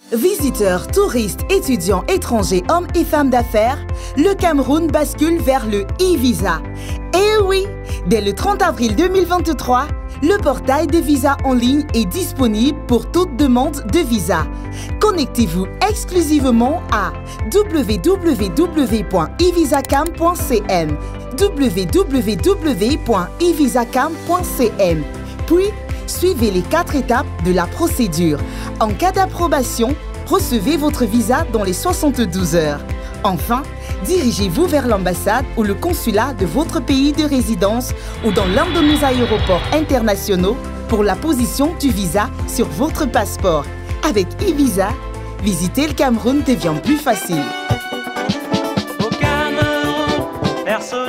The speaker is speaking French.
Visiteurs, touristes, étudiants, étrangers, hommes et femmes d'affaires, le Cameroun bascule vers le e-visa. Et oui, dès le 30 avril 2023, le portail de visa en ligne est disponible pour toute demande de visa. Connectez-vous exclusivement à www.evisacam.cm www.evisacam.cm. Puis, suivez les 4 étapes de la procédure. En cas d'approbation, recevez votre visa dans les 72 heures. Enfin, dirigez-vous vers l'ambassade ou le consulat de votre pays de résidence ou dans l'un de nos aéroports internationaux pour la position du visa sur votre passeport. Avec e-visa, visiter le Cameroun devient plus facile. Au Cameroun, personne